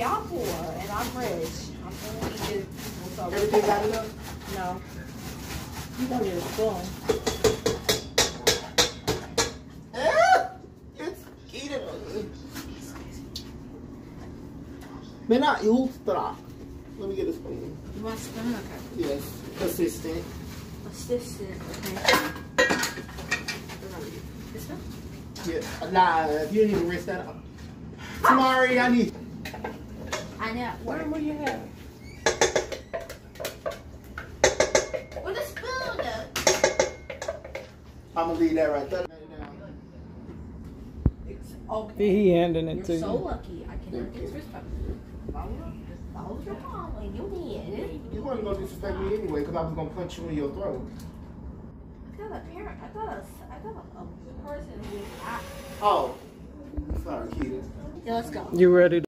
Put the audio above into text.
y'all pour and I'm rich. I'm gonna eat it. Everything got it up? No. You don't need a spoon. It's eating me. Men not ultra. Let me get a spoon. You want a spoon? Okay. Yes. Assistant. Assistant. Okay. This one? Yeah. Nah, you didn't even rinse that up. Tamari, I need. I know. What do you have? With a spoon. I'm gonna leave that right there. It's okay. He handing it to You're so you. lucky. I cannot disrespect you. Follow your mom when you need it. You wasn't gonna disrespect me anyway, because I was gonna punch you in your throat. I thought a parent. I thought a person who was. Oh. Sorry, Keita. Yeah, let's go. You ready to